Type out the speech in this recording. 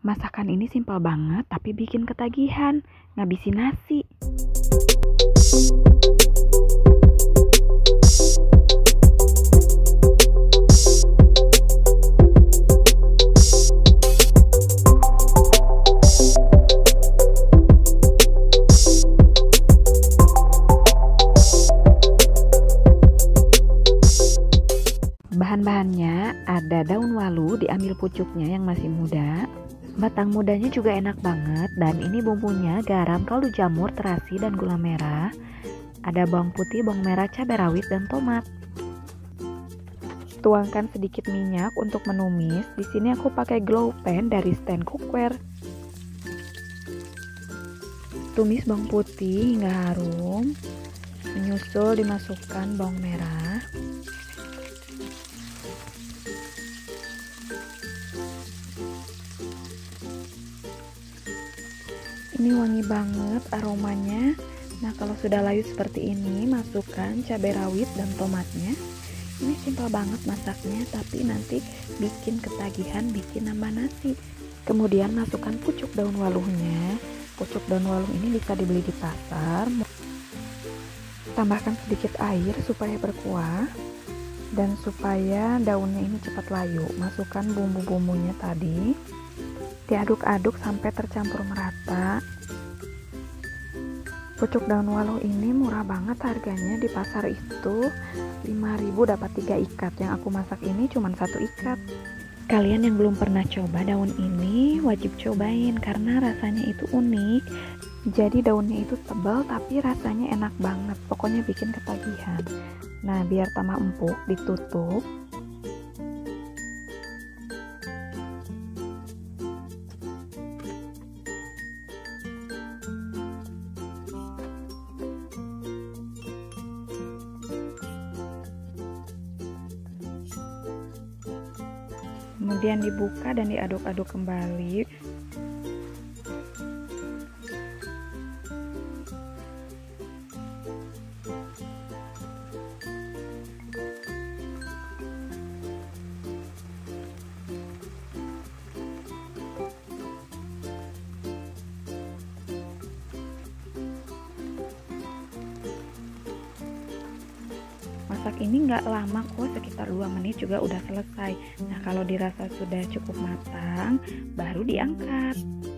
Masakan ini simpel banget tapi bikin ketagihan, ngabisin nasi. Bahan-bahannya ada daun walu, diambil pucuknya yang masih muda. Batang mudanya juga enak banget, dan ini bumbunya garam, kaldu jamur, terasi, dan gula merah. Ada bawang putih, bawang merah, cabai rawit, dan tomat. Tuangkan sedikit minyak untuk menumis. Di sini aku pakai glow pan dari stand cookware. Tumis bawang putih hingga harum. Menyusul dimasukkan bawang merah. Ini wangi banget aromanya. Nah, kalau sudah layu seperti ini, masukkan cabai rawit dan tomatnya. Ini simpel banget masaknya, tapi nanti bikin ketagihan, bikin nambah nasi. Kemudian masukkan pucuk daun waluhnya. Pucuk daun waluh ini bisa dibeli di pasar. Tambahkan sedikit air supaya berkuah dan supaya daunnya ini cepat layu. Masukkan bumbu-bumbunya tadi. Diaduk-aduk sampai tercampur merata. Pucuk daun waluh ini murah banget harganya, di pasar itu 5.000 dapat 3 ikat. Yang aku masak ini cuma 1 ikat. Kalian yang belum pernah coba daun ini wajib cobain karena rasanya itu unik. Jadi daunnya itu tebal tapi rasanya enak banget. Pokoknya bikin ketagihan. Nah, biar tambah empuk ditutup. Kemudian dibuka dan diaduk-aduk kembali. Masak ini nggak lama kok, sekitar 2 menit juga udah selesai. Nah, kalau dirasa sudah cukup matang, baru diangkat.